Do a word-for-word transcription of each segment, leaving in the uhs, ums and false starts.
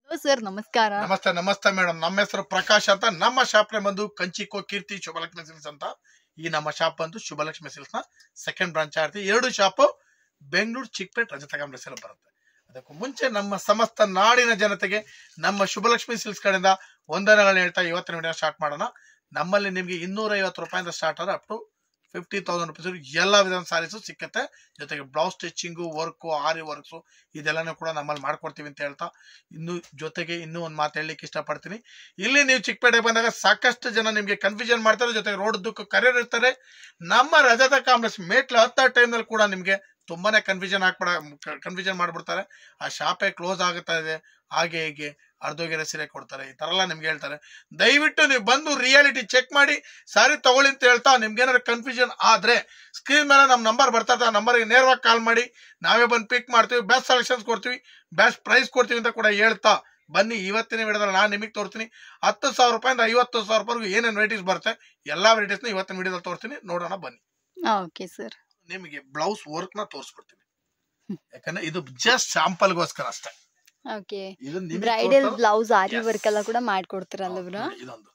Sir ನಮಸ್ಕಾರ. ನಮಸ್ತೆ ನಮಸ್ತೆ ಮೇಡಮ್. ನಮ್ಮ ಹೆಸರು ಪ್ರಕಾಶ್ ಅಂತ. ನಮ್ಮ ಶಾಪ್ ನೇ ಬಂದು ಕಂಚಿಕೋ ಕೀರ್ತಿ ಶುಭಲಕ್ಷ್ಮಿ ಸಿಲ್ಕ್ಸ್ ಅಂತ. ಈ ನಮ್ಮ ಶಾಪ್ ಬಂದು ಶುಭಲಕ್ಷ್ಮಿ ಸಿಲ್ಕ್ಸ್ ನ ಸೆಕೆಂಡ್ ಬ್ರಾಂಚ್ ಆಗುತ್ತೆ. ಎರಡು ಶಾಪ್ ಬೆಂಗಳೂರು ಚಿಕ್ಕಪೇಟೆ ರಜತಗಾಂಬ್ರೆ ಸೆಲ್ ಬರುತ್ತೆ. ಅದಕ್ಕೂ ಮುಂಚೆ ನಮ್ಮ ಸಮಸ್ತ ನಾಡಿನ ಜನತೆಗೆ ನಮ್ಮ ಶುಭಲಕ್ಷ್ಮಿ ಸಿಲ್ಕ್ಸ್ ಕಡೆಯಿಂದ ವಂದನೆಗಳನ್ನ ಹೇಳ್ತಾ ಇವತ್ತಿನ ವಿಡಿಯೋ ಸ್ಟಾರ್ಟ್ ಮಾಡೋಣ. ನಮ್ಮಲ್ಲಿ ನಿಮಗೆ ಇನ್ನೂರ ಐವತ್ತು ರೂಪಾಯಿಂದ ಸ್ಟಾರ್ಟ್ ಆದ್ರೆ up to fifty thousand rupees ಎಲ್ಲ ವಿಧದ ಸಾರೀಸು ಸಿಕ್ಕತ್ತೆ. ಜೊತೆಗೆ blouse stitching, work, aari works ಇದೆಲ್ಲಾನು ಕೂಡ ನಮ್ಮಲ್ಲಿ ಮಾಡ್ಕೊಡ್ತೀವಿ ಅಂತ ಹೇಳ್ತಾ, ಇನ್ನು ಜೊತೆಗೆ ಇನ್ನೂ ಒಂದು ಮಾತು ಹೇಳಲಿಕ್ಕೆ ಇಷ್ಟಪಡ್ತೀನಿ. ಇಲ್ಲಿ ನೀವು ಚಿಕ್ಕಪೇಟೆಗೆ ಬಂದಾಗ ಸಾಕಷ್ಟು ಜನ ನಿಮಗೆ ಕನ್ಫ್ಯೂಷನ್ ಮಾಡ್ತಾರೆ, ಜೊತೆಗೆ ರೋಡ್ ದುಃಖ ಕರಿಯರ್ ಇರ್ತಾರೆ. ನಮ್ಮ ರಜತ ಕಾಂಪ್ಲೆಕ್ಸ್ ಮೇಟ್ಲು ಹತ್ತ ಟೈಮ್ನಲ್ಲಿ ಕೂಡ ನಿಮಗೆ ತುಂಬಾನೇ ಕನ್ಫ್ಯೂಷನ್ ಹಾಕ್ಬಿಡ ಕನ್ಫ್ಯೂಷನ್ ಮಾಡ್ಬಿಡ್ತಾರೆ. ಆ ಶಾಪೇ ಕ್ಲೋಸ್ ಆಗುತ್ತಾ ಇದೆ, ಹಾಗೆ ಹೀಗೆ ಅರ್ಧೋಗಿರೋ ಸೀರೆ ಕೊಡ್ತಾರೆ, ಈ ತರ ಎಲ್ಲ ನಿಮ್ಗೆ ಹೇಳ್ತಾರೆ. ದಯವಿಟ್ಟು ನೀವು ಬಂದು ರಿಯಾಲಿಟಿ ಚೆಕ್ ಮಾಡಿ ಸಾರಿ ತಗೊಳ್ಳಿ ಅಂತ ಹೇಳ್ತಾ, ನಿಮ್ಗೆ ಏನಾದ್ರು ಕನ್ಫ್ಯೂಷನ್ ಆದ್ರೆ ಸ್ಕ್ರೀನ್ ಮೇಲೆ ನಮ್ಮ ನಂಬರ್ ಬರ್ತಾ ಇರ್ತದೆ, ಆ ನಂಬರ್ಗೆ ನೇರವಾಗಿ ಕಾಲ್ ಮಾಡಿ, ನಾವೇ ಬಂದು ಪಿಕ್ ಮಾಡ್ತೀವಿ, ಬೆಸ್ಟ್ ಸೆಲೆಕ್ಷನ್ಸ್ ಕೊಡ್ತೀವಿ, ಬೆಸ್ಟ್ ಪ್ರೈಸ್ ಕೊಡ್ತೀವಿ ಅಂತ ಕೂಡ ಹೇಳ್ತಾ ಬನ್ನಿ. ಇವತ್ತಿನ ವಿಡಿಯೋದಲ್ಲಿ ನಾನು ನಿಮಗೆ ತೋರಿಸ್ತೀನಿ ಹತ್ತು ಸಾವಿರ ರೂಪಾಯಿಂದ ಐವತ್ತು ಸಾವಿರ ರೂಪಾಯಿಗೂ ಏನೇನು ವೆರೈಟೀಸ್ ಬರುತ್ತೆ, ಎಲ್ಲಾ ವೆರೈಟೀಸ್ನ ಇವತ್ತಿನ ವಿಡಿಯೋದಲ್ಲಿ ತೋರಿಸ್ತೀನಿ, ನೋಡೋಣ ಬನ್ನಿ. Okay sir. ನಿಮಗೆ ಬ್ಲೌಸ್ ವರ್ಕ್ ನ ತೋರಿಸ್ಕೊಡ್ತೀನಿ, ಯಾಕಂದ್ರೆ ಇದು ಜಸ್ಟ್ ಸ್ಯಾಂಪಲ್ಗೋಸ್ಕರ ಅಷ್ಟೇ. Okay, bridal blouse aari work ಎಲ್ಲ ಕೂಡ ಮಾಡ್ಕೊಡ್ತೀರಲ್ಲ ಬ್ರೋ? ಇದೊಂದು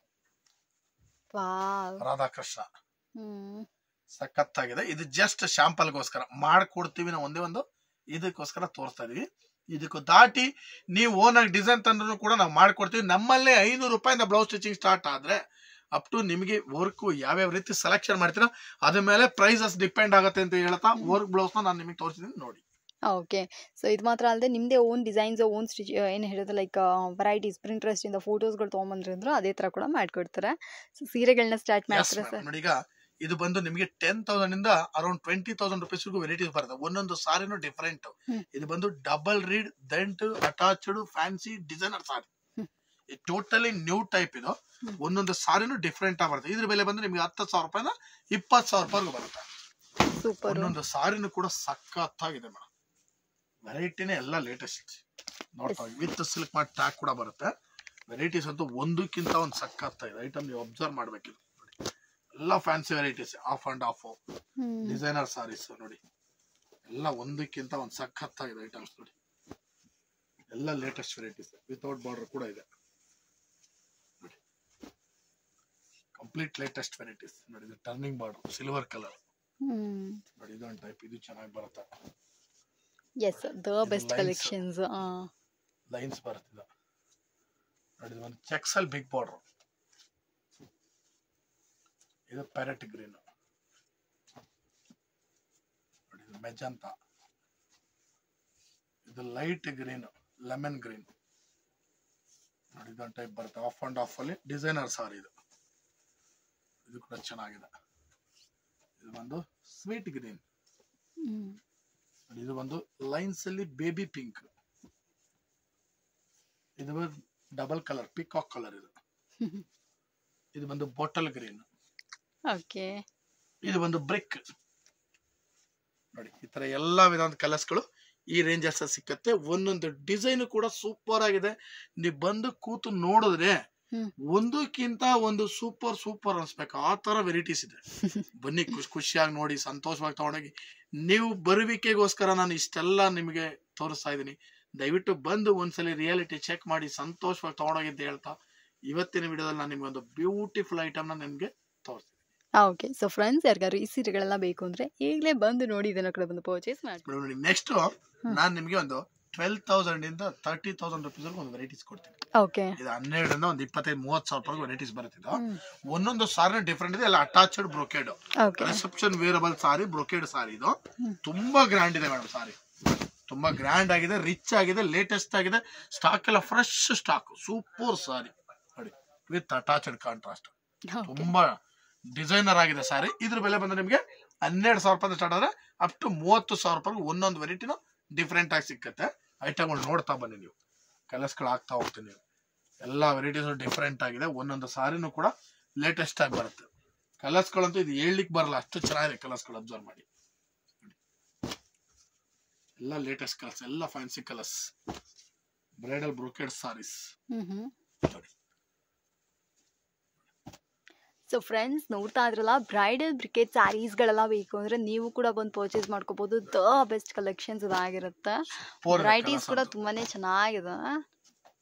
ವಾವ್, ರಾಧಾಕೃಷ್ಣ ಹ್ಮ್, ಸಖತ್ತಾಗಿದೆ. ಇದು ಜಸ್ಟ್ ಶಾಂಪಲ್ಗೋಸ್ಕರ ಮಾಡ್ಕೊಡ್ತೀವಿ ನಾವು, ಒಂದೇ ಒಂದು ಇದಕ್ಕೋಸ್ಕರ ತೋರಿಸ್ತಾ ಇದೀವಿ. ಇದಕ್ಕೂ ದಾಟಿ ನೀವು ಓನ್ ಆಗಿ ಡಿಸೈನ್ ತಂದ್ರೂ ಕೂಡ ನಾವು ಮಾಡ್ಕೊಡ್ತೀವಿ. ನಮ್ಮಲ್ಲೇ ಐನೂರು ರೂಪಾಯಿಂದ ಬ್ಲೌಸ್ ಸ್ಟಿಚಿಂಗ್ ಸ್ಟಾರ್ಟ್ ಆದ್ರೆ ಅಪ್ ಟು ನಿಮಗೆ ವರ್ಕ್ ಯಾವ್ಯಾವ ರೀತಿ ಸೆಲೆಕ್ಷನ್ ಮಾಡ್ತೀರಾ ಅದ್ರ ಮೇಲೆ ಪ್ರೈಸಸ್ ಡಿಪೆಂಡ್ ಆಗುತ್ತೆ ಅಂತ ಹೇಳ್ತಾ ವರ್ಕ್ ಬ್ಲೌಸ್ ನ ನಾನು ನಿಮಗೆ ತೋರಿಸ್ತೀನಿ ನೋಡಿ. ಓಕೆ, ಸೊ ಇದು ಮಾತ್ರ ಅಲ್ಲದೆ ನಿಮ್ದೇ ಓನ್ ಡಿಸೈನ್ಸ್, ಓನ್ ಸ್ಟಿಚ್ ಏನು ಹೇಳೋದು ಲೈಕ್ ವೆರೈಟೀಸ್, ಪ್ರಿಂಟ್ರೆಸ್ಟ್ ಇಂದ ಫೋಟೋಸ್ಗಳು ತೊಗೊಂಬಂದ್ರೆ ಅಂದ್ರು ಅದೇ ತರ ಕೂಡ ಮಾಡ್ಕೊಡ್ತಾರೆ. ಸೊ ಸೀರೆಗಳನ್ನ ಸ್ಟಾರ್ಟ್ ಮಾಡ್ತಾರೆ ಸರ್. ನೋಡಿ, ಈಗ ಇದು ಬಂದು ನಿಮಗೆ ಟೆನ್ ತೌಸಂಡ್ ಇಂದ around twenty thousand rupees varieties ಬರುತ್ತೆ. ಒಂದೊಂದು ಸಾರಿನೂ ಡಿಫರೆಂಟ್. ಇದು ಬಂದು ಡಬಲ್ ರೀಡ್, ದಂಟ್, attached, fancy, designer sari. Totally new type. ಇದು ಒಂದೊಂದು ಸಾರಿನೂ ಡಿಫ್ರೆಂಟ್ ಆಗಿ ಬರುತ್ತೆ. ಇದ್ರ ಬೆಲೆ ಬಂದು ನಿಮ್ಗೆ ಹತ್ತು ಸಾವಿರ ರೂಪಾಯಿಂದ ಇಪ್ಪತ್ತು ಸಾವಿರ ರೂಪಾಯಿಗೂ ಬರುತ್ತೆ. ಸೂಪರ್. ಒಂದೊಂದು ಸಾರಿನೂ ಕೂಡ ಸಖತ್ತಾಗಿದೆ ಮೇಡಮ್. ವೆರೈಟಿನೇ ಎಲ್ಲ ಲೇಟೆಸ್ಟ್ ನೋಡ್ತಾ ವಿತ್ ಸಿಲ್ಕ್ ಮಾಡಿ ಟ್ಯಾಗ್ ಕೂಡ ಬರುತ್ತೆ. ವೆರೈಟೀಸ್ ಅಂತೂ ಒಂದಕ್ಕಿಂತ ಒಂದು ಸಖತ್ತಾಗಿದೆ. ಐಟಮ್ ನೀವು ಅಬ್ಸರ್ವ್ ಮಾಡ್ಬೇಕಿಲ್ಲ ನೋಡಿ, ಎಲ್ಲ fancy varieties, half and half designer saris ನೋಡಿ, ಎಲ್ಲ ಒಂದಕ್ಕಿಂತ ಒಂದು ಸಖತ್ತಾಗಿದೆ ಐಟಮ್ಸ್ ನೋಡಿ. ಎಲ್ಲ ಲೇಟೆಸ್ಟ್ ವೆರೈಟೀಸ್ ವಿತೌಟ್ ಬಾರ್ಡರ್ ಕೂಡ ಇದೆ ನೋಡಿ. ಕಂಪ್ಲೀಟ್ ಲೇಟೆಸ್ಟ್ ವೆರೈಟೀಸ್ ನೋಡಿ. ಇದು ಟರ್ನಿಂಗ್ ಬಾರ್ಡರ್, ಸಿಲ್ವರ್ ಕಲರ್ ನೋಡಿ. ಇದೊಂದು ಟೈಪ್, ಇದು ಚೆನ್ನಾಗಿ ಬರುತ್ತೆ. Yes, the best collections. Lines ಬರುತ್ತೆ ನೋಡಿ. ಒಂದು ಚೆಕ್ಸ್ ಅಲ್ಲಿ ಬಿಗ್ ಬಾರ್ಡರ್. ಇದು ಪ್ಯಾರೆಟ್ ಗ್ರೀನ್ ನೋಡಿ. ಇದು ಮೆಜಂತ. ಇದು ಲೈಟ್ ಗ್ರೀನ್, ಲೆಮನ್ ಗ್ರೀನ್ ನೋಡಿ. ಇದೊಂದು ಟೈಪ್ ಬರುತ್ತೆ. ಆಫ್ ಅಂಡ್ ಆಫ್ ಅಲ್ಲಿ ಡಿಸೈನರ್ ಸಾರಿ. ಇದು ಇದು ಕೂಡ ಚೆನ್ನಾಗಿದೆ. ಇದು ಬಂದು ಸ್ವೀಟ್ ಗ್ರೀನ್. ಇದು ಒಂದು ಲೈನ್ಸ್ ಅಲ್ಲಿ ಬೇಬಿ ಪಿಂಕ್. ಇದು ಡಬಲ್ ಕಲರ್, ಪಿಕಾಕ್ ಕಲರ್. ಇದು ಇದು ಬಂದು ಬಾಟಲ್ ಗ್ರೀನ್. ಓಕೆ, ಇದು ಬಂದು ಬ್ರಿಕ್ ನೋಡಿ. ಈ ತರ ಎಲ್ಲಾ ವಿಧದ ಕಲರ್ಸ್ ಗಳು ಈ ರೇಂಜಸ್ ಸಿಕ್ಕತ್ತೆ. ಒಂದೊಂದು ಡಿಸೈನ್ ಕೂಡ ಸೂಪರ್ ಆಗಿದೆ. ನೀವು ಬಂದು ಕೂತು ನೋಡಿದ್ರೆ ಒಂದಕ್ಕಿಂತ ಒಂದು ಸೂಪರ್ ಸೂಪರ್ ಅನ್ಸ್ಬೇಕು, ಆ ತರ ವೆರೈಟೀಸ್ ಇದೆ. ಬನ್ನಿ, ಖುಷಿ ಖುಷಿಯಾಗಿ ನೋಡಿ, ಸಂತೋಷವಾಗಿ ತಗೊಂಡೋಗಿ. ನೀವು ಬರುವಿಕೆಗೋಸ್ಕರ ನಾನು ಇಷ್ಟೆಲ್ಲ ನಿಮಗೆ ತೋರಿಸ್ತಾ ಇದ್ದೀನಿ. ದಯವಿಟ್ಟು ಬಂದು ಒಂದ್ಸಲಿ ರಿಯಾಲಿಟಿ ಚೆಕ್ ಮಾಡಿ ಸಂತೋಷವಾಗಿ ತಗೊಂಡೋಗಿ ಅಂತ ಹೇಳ್ತಾ, ಇವತ್ತಿನ ವಿಡಿಯೋದಲ್ಲಿ ನಾನು ನಿಮ್ಗೆ ಒಂದು ಬ್ಯೂಟಿಫುಲ್ ಐಟಮ್ ನ ನಿಮ್ಗೆ ತೋರಿಸ್ತೀನಿ. ಓಕೆ, ಸೊ ಫ್ರೆಂಡ್ಸ್, ಯಾರಿಗಾದ್ರು ಈ ಸೀರೆಗಳೆಲ್ಲ ಬೇಕು ಅಂದ್ರೆ ಈಗಲೇ ಬಂದು ನೋಡಿ, ಇದನ್ನ ಕಡೆ ಬಂದು ಪರ್ಚೇಸ್ ಮಾಡಿ. ನೆಕ್ಸ್ಟ್ ನಾನು ನಿಮ್ಗೆ ಒಂದು ಟ್ವೆಲ್ ತೌಸಂಡ್ ಇಂದ ತರ್ಟಿ ತೌಸಂಡ್ ರುಪೀಸ್ ಒಂದು ವೆರೈಟೀಸ್ ಕೊಡ್ತೀನಿ. ಓಕೆ, ಇದು ಹನ್ನೆರಡರಿಂದ ಒಂದು ಇಪ್ಪತ್ತೈದು ಮೂವತ್ತು ಸಾವಿರ ರೂಪಾಯಿ ವೆರೈಟೀಸ್ ಬರುತ್ತಿದ್ದು. ಒಂದೊಂದು ಸಾರಿ ಡಿಫ್ರೆಂಟ್ ಇದೆ. ಎಲ್ಲ attached brocade, reception wearable sari, brocade sari. ಇದು ತುಂಬಾ ಗ್ರ್ಯಾಂಡ್ ಇದೆ ಮೇಡಮ್. ಸಾರಿ ತುಂಬಾ ಗ್ರ್ಯಾಂಡ್ ಆಗಿದೆ, ರಿಚ್ ಆಗಿದೆ, ಲೇಟೆಸ್ಟ್ ಆಗಿದೆ. ಸ್ಟಾಕ್ ಎಲ್ಲ ಫ್ರೆಶ್ ಸ್ಟಾಕ್, ಸೂಪರ್ ಸಾರಿ ನೋಡಿ, ವಿತ್ ಅಟ್ಯಾಚ್ಡ್ ಕಾಂಟ್ರಾಸ್ಟ್. ತುಂಬಾ ಡಿಸೈನರ್ ಆಗಿದೆ ಸಾರಿ. ಇದ್ರ ಬೆಲೆ ಬಂದು ನಿಮ್ಗೆ ಹನ್ನೆರಡು ಸಾವಿರ ರೂಪಾಯಿ ಸ್ಟಾರ್ಟ್ ಆದ್ರೆ ಅಪ್ ಟು ಮೂವತ್ತು ಸಾವಿರ ರೂಪಾಯಿ ಒಂದೊಂದು ವೆರೈಟಿನೂ ಡಿಫ್ರೆಂಟ್ ಆಗಿ ಸಿಕ್ಕತ್ತೆ. ಐಟಮ್ಗಳು ನೋಡ್ತಾ ಬನ್ನಿ ನೀವು, ಕಲರ್ಸ್ಗಳು ಆಗ್ತಾ ಹೋಗ್ತೀನಿ. ಎಲ್ಲಾ ವೆರೈಟೀಸ್ ಡಿಫ್ರೆಂಟ್ ಆಗಿದೆ. ಒಂದೊಂದು ಸಾರಿನೂ ಕೂಡ ಲೇಟೆಸ್ಟ್ ಆಗಿ ಬರುತ್ತೆ. ಕಲರ್ಸ್ಗಳಂತೂ ಇದು ಹೇಳ್ಲಿಕ್ಕೆ ಬರಲ್ಲ, ಅಷ್ಟು ಚೆನ್ನಾಗಿದೆ ಕಲರ್ಸ್ಗಳು. ಅಬ್ಸರ್ವ್ ಮಾಡಿ, ಎಲ್ಲ ಲೇಟೆಸ್ಟ್ ಕಲರ್ಸ್, ಎಲ್ಲ fancy colours, bridal brocade saris ನೋಡಿ. ಸೊ ಫ್ರೆಂಡ್ಸ್, ನೋಡ್ತಾ ಇದ್ರಲ್ಲ, ಬ್ರೈಡಲ್ ಬ್ರಿಕೇಡ್ ಸ್ಯಾರೀಸ್ಗಳೆಲ್ಲ ಬೇಕು ಅಂದ್ರೆ ನೀವು ಕೂಡ ಬಂದು ಪರ್ಚೇಸ್ ಮಾಡ್ಕೋಬಹುದು. ದ ಬೆಸ್ಟ್ ಕಲೆಕ್ಷನ್ಸ್ ಇದಾಗಿರುತ್ತೆ. ವೆರೈಟೀಸ್ ಕೂಡ ತುಂಬಾನೇ ಚೆನ್ನಾಗಿದೆ.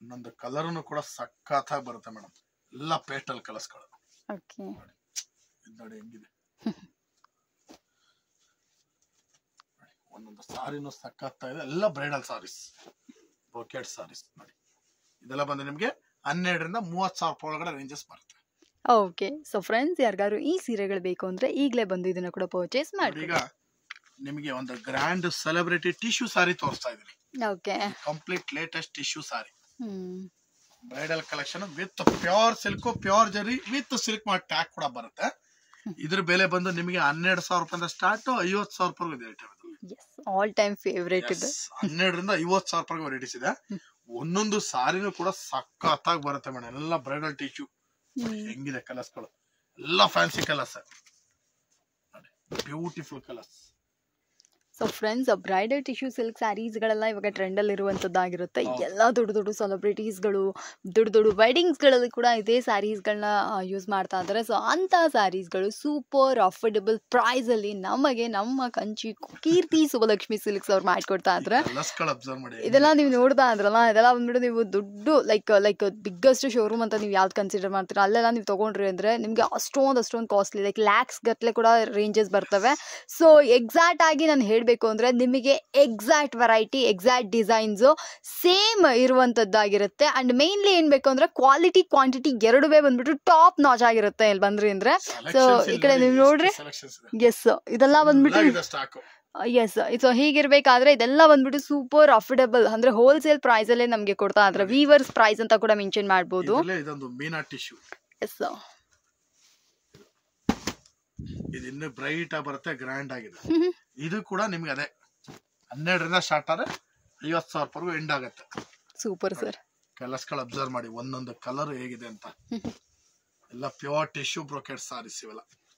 ಒಂದೊಂದು ಕಲರ್ನು ಕೂಡ ಸಖತ್ತಾಗಿ ಬರುತ್ತೆ ಮೇಡಮ್. ಎಲ್ಲ ಪೇಸ್ಟಲ್ ಕಲರ್ಸ್ಗಳು. ಓಕೆ ಇದು ನೋಡಿ ಹೆಂಗಿದೆ. ಒಂದೊಂದು ಸಾರಿನೂ ಸಖತ್ತಾಗಿದೆ. ಎಲ್ಲ ಬ್ರೈಡಲ್ ಸಾರೀಸ್, ಬ್ರೋಕೆಡ್ ಸಾರೀಸ್ ನೋಡಿ. ಇದೆಲ್ಲ ಬಂದು ನಿಮ್ಗೆ ಹನ್ನೆರಡರಿಂದ ಮೂವತ್ತು ಸಾವಿರ ರೂಪಾಯಿ ಒಳಗಡೆ ರೇಂಜಸ್ ಬರುತ್ತೆ. ಓಕೆ ಸೊ ಫ್ರೆಂಡ್ಸ್, ಯಾರಿಗಾರು ಈ ಸೀರೆಗಳು ಬೇಕು ಅಂದ್ರೆ ಈಗಲೇ ಬಂದು ಇದನ್ನ ಕೂಡ ಪರ್ಚೇಸ್ ಮಾಡಿ. ಈಗ ನಿಮಗೆ ಒಂದು ಗ್ರ್ಯಾಂಡ್ ಸೆಲೆಬ್ರಿಟಿ ಟಿಶ್ಯೂ ಸಾರಿ ತೋರಿಸ್ತಾ ಇದೀನಿ. Okay complete latest tissue sari, hmm bridal collection with pure silk, pure zari with silk ಮಾಡಿ ಟ್ಯಾಗ್ ಕೂಡ ಬರುತ್ತೆ. ಇದ್ರ ಬೆಲೆ ಬಂದು ನಿಮಗೆ ಹನ್ನೆರಡು ಸಾವಿರ ರೂಪಾಯಿಂದ ಸ್ಟಾರ್ಟ್ ಐವತ್ತು ಸಾವಿರ ರೂಪಾಯಿ ಇದೆ ಐಟಮ್. ಆಲ್ ಟೈಮ್ ಫೇವರೇಟ್ ಇದೆ. ಹನ್ನೆರಡರಿಂದ ಐವತ್ತು ಸಾವಿರ ರೂಪಾಯಿ ವೆರೈಟೀಸ್ ಇದೆ. ಒಂದೊಂದು ಸಾರಿನೂ ಕೂಡ ಸಖತ್ತಾಗಿ ಬರುತ್ತೆ ಮೇಡಮ್. ಎಲ್ಲ ಬ್ರೈಡಲ್ ಟಿಶ್ಯೂ ಹೆಂಗಿದೆ ಕಲರ್ಸ್ಗಳು, ಎಲ್ಲ fancy colours, beautiful colours. So friends, bridal tissue silk ಸ್ಯಾರೀಸ್ಗಳೆಲ್ಲ ಇವಾಗ ಟ್ರೆಂಡಲ್ಲಿ ಇರುವಂಥದ್ದಾಗಿರುತ್ತೆ. ಎಲ್ಲ ದೊಡ್ಡ ದೊಡ್ಡ ಸೆಲೆಬ್ರಿಟೀಸ್ಗಳು ದೊಡ್ಡ ದೊಡ್ಡ ವೆಡ್ಡಿಂಗ್ಸ್ಗಳಲ್ಲಿ ಕೂಡ ಇದೇ ಸ್ಯಾರೀಸ್ಗಳನ್ನ ಯೂಸ್ ಮಾಡ್ತಾ ಇದ್ದಾರೆ. ಸೊ ಅಂಥ ಸ್ಯಾರೀಸ್ಗಳು ಸೂಪರ್ ಅಫೋರ್ಡೆಬಲ್ ಪ್ರೈಸಲ್ಲಿ ನಮಗೆ ನಮ್ಮ ಕಂಚಿ ಕೀರ್ತಿ ಸುಬ್ಬಲಕ್ಷ್ಮಿ ಸಿಲ್ಕ್ಸ್ ಅವ್ರು ಮಾಡಿಕೊಡ್ತಾ ಇದ್ದಾರೆ. ಇದೆಲ್ಲ ನೀವು ನೋಡ್ತಾ ಇದ್ರಲ್ಲ, ಇದೆಲ್ಲ ಬಂದ್ಬಿಟ್ಟು ನೀವು ದುಡ್ಡು ಲೈಕ್ ಲೈಕ್ ಬಿಗ್ಗೆಸ್ಟ್ ಶೋರೂಮ್ ಅಂತ ನೀವು ಯಾವ್ದು ಕನ್ಸಿಡರ್ ಮಾಡ್ತೀರಾ ಅಲ್ಲೆಲ್ಲ ನೀವು ತೊಗೊಂಡ್ರಿ ಅಂದರೆ ನಿಮಗೆ ಅಷ್ಟೊಂದು ಅಷ್ಟೊಂದು ಕಾಸ್ಟ್ಲಿ ಲೈಕ್ ಲ್ಯಾಕ್ಸ್ ಗಟ್ಟಲೆ ಕೂಡ ರೇಂಜಸ್ ಬರ್ತವೆ. ಸೊ ಎಕ್ಸಾಕ್ಟ್ ಆಗಿ ನಾನು ಹೇಳಿ ಬೇಕು ಅಂದ್ರೆ ನಿಮಗೆ exact variety, exact designs same ಇರುವಂತದ್ದಾಗಿರುತ್ತೆ. ಅಂಡ್ ಮೇನ್ಲಿ ಏನ್ ಬೇಕು ಅಂದ್ರೆ ಕ್ವಾಲಿಟಿ ಕ್ವಾಂಟಿಟಿ ಎರಡುವೇ ಬಂದ್ಬಿಟ್ಟು ಟಾಪ್ ನಾಚ್ ಆಗಿರುತ್ತೆ ಇಲ್ಲಿ ಬಂದ್ರಿ ಅಂದ್ರೆ. ಸೊ ಈ ಕಡೆ ನೀವು ನೋಡ್ರಿ, ಎಸ್ ಇದೆಲ್ಲ ಬಂದ್ಬಿಟ್ಟು ಎಸ್ ಸೊ ಹೀಗಿರ್ಬೇಕಾದ್ರೆ ಇದೆಲ್ಲ ಬಂದ್ಬಿಟ್ಟು ಸೂಪರ್ ಅಫೋರ್ಡೆಬಲ್ ಅಂದ್ರೆ ಹೋಲ್ಸೇಲ್ ಪ್ರೈಸ್ ಅಲ್ಲೇ ನಮ್ಗೆ ಕೊಡ್ತಾ ಇದ್ರೆ ವೀವರ್ಸ್ ಪ್ರೈಸ್ ಅಂತ ಕೂಡ ಮೆನ್ಷನ್ ಮಾಡಬಹುದು. ಎಸ್ ಇದು ಇನ್ನು ಬ್ರೈಟ್ ಆಗಿ ಬರುತ್ತೆ, ಗ್ರ್ಯಾಂಡ್ ಆಗಿದೆ. ಇದು ಕೂಡ ನಿಮ್ಗೆ ಅದೇ ಹನ್ನೆರಡರಿಂದ ಸ್ಟಾರ್ಟ್ ಆದ್ರೆ ಐವತ್ತು ಸಾವಿರ ರೂಪಾಯಿ ಎಂಡ್ ಆಗುತ್ತೆ. Super sir. ಕಲರ್ಸ್ ಗಳು ಅಬ್ಸರ್ವ್ ಮಾಡಿ, ಒಂದೊಂದು ಕಲರ್ ಹೇಗಿದೆ ಅಂತ. ಎಲ್ಲ ಪ್ಯೂರ್ ಟಿಶ್ಯೂ ಬ್ರೋಕೆಡ್ ಸಾರೀಸ್ ಇವೆಲ್ಲ.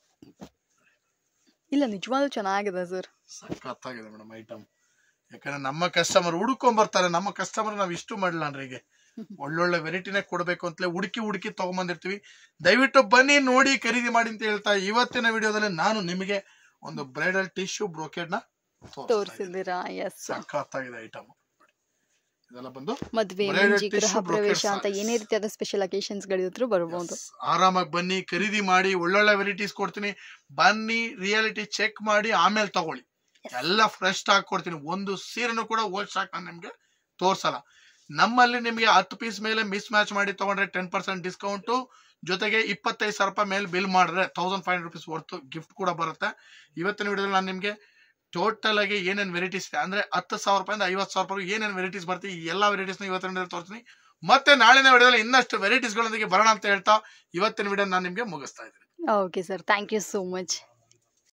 ಇಲ್ಲ ನಿಜವಾಗ್ಲೂ ಚೆನ್ನಾಗಿದೆ ಸರ್, ಸಖತ್ತಾಗಿದೆ ಮೇಡಮ್ ಐಟಮ್. ಯಾಕಂದ್ರೆ ನಮ್ಮ ಕಸ್ಟಮರ್ ಹುಡ್ಕೊಂಡ್ ಬರ್ತಾರೆ. ನಮ್ಮ ಕಸ್ಟಮರ್ ನಾವ್ ಇಷ್ಟು ಮಾಡಲ್ಲ ಅಂದ್ರೆ ಈಗ ಒಳ್ಳೊಳ್ಳೆ ವೆರೈಟಿನೇ ಕೊಡ್ಬೇಕು ಅಂತಲೇ ಹುಡುಕಿ ಹುಡುಕಿ ತಗೊಂಡ್ಬಂದಿರ್ತೀವಿ. ದಯವಿಟ್ಟು ಬನ್ನಿ ನೋಡಿ ಖರೀದಿ ಮಾಡಿ ಅಂತ ಹೇಳ್ತಾ ಇವತ್ತಿನ ವಿಡಿಯೋದಲ್ಲಿ ನಾನು ನಿಮಗೆ ಒಂದು ಬ್ರೈಡಲ್ ಟಿಶ್ಯೂ ಬ್ರೋಕೆಡ್ ನ ತೋರಿಸಿದ್ದೀರಾ. ಎಸ್ ಸಖತ್ತಾಗಿದೆ ಐಟಮ್. ಇದೆಲ್ಲ ಬಂದು ಮದುವೆ, ಮುಂಜಿ, ಗೃಹ ಪ್ರವೇಶ ಅಂತ ಏನೇ ರೀತಿಯಾದ ಸ್ಪೆಷಲ್ ಅಕೇಶನ್ಸ್ ಗಳಿದ್ರು ಬರಬಹುದು. ಆರಾಮಾಗಿ ಬನ್ನಿ ಖರೀದಿ ಮಾಡಿ, ಒಳ್ಳೊಳ್ಳೆ ವೆರೈಟೀಸ್ ಕೊಡ್ತೀನಿ. ಬನ್ನಿ ರಿಯಾಲಿಟಿ ಚೆಕ್ ಮಾಡಿ ಆಮೇಲೆ ತಗೊಳ್ಳಿ. ಎಲ್ಲ ಫ್ರೆಶ್ ಸ್ಟಾಕ್ ಕೊಡ್ತೀನಿ. ಒಂದು ಸೀರೆನೂ ಕೂಡ ಓಲ್ಡ್ ಸ್ಟಾಕ್ ನಾನು ನಿಮ್ಗೆ ತೋರ್ಸಲ್ಲ. ನಮ್ಮಲ್ಲಿ ನಿಮಗೆ ಹತ್ತು ಪೀಸ್ ಮೇಲೆ ಮಿಸ್ ಮ್ಯಾಚ್ ಮಾಡಿ ತಗೊಂಡ್ರೆ ಟೆನ್ ಪರ್ಸೆಂಟ್ ಡಿಸ್ಕೌಂಟ್, ಜೊತೆಗೆ ಇಪ್ಪತ್ತೈದು ಸಾವಿರ ರೂಪಾಯಿ ಮೇಲೆ ಬಿಲ್ ಮಾಡಿದ್ರೆ thousand five hundred rupees worth gift ಕೂಡ ಬರುತ್ತೆ. ಇವತ್ತಿನ ವಿಡಿಯೋದಲ್ಲಿ ನಾನು ನಿಮಗೆ ಟೋಟಲ್ ಆಗಿ ಏನೇನು ವೆರೈಟೀಸ್ ಇದೆ ಅಂದ್ರೆ ಹತ್ತು ಸಾವಿರ ರೂಪಾಯಿಂದ ಐವತ್ತು ಸಾವಿರ ರೂಪಾಯಿ ಏನೇನು ವೆರೈಟೀಸ್ ಬರ್ತೀವಿ ಈ ಎಲ್ಲ ವೆರೈಟೀಸ್ನ ಇವತ್ತಿನ ವಿಡಿಯೋದಲ್ಲಿ ತೋರಿಸ್ತೀನಿ. ಮತ್ತೆ ನಾಳಿನ ವಿಡಿಯೋದಲ್ಲಿ ಇನ್ನಷ್ಟು ವೆರೈಟೀಸ್ಗಳೊಂದಿಗೆ ಬರೋಣ ಅಂತ ಹೇಳ್ತಾ ಇವತ್ತಿನ ವಿಡಿಯೋ ನಾನು ನಿಮಗೆ ಮುಗಿಸ್ತಾ ಇದ್ದೀನಿ. Okay sir, thank you so much.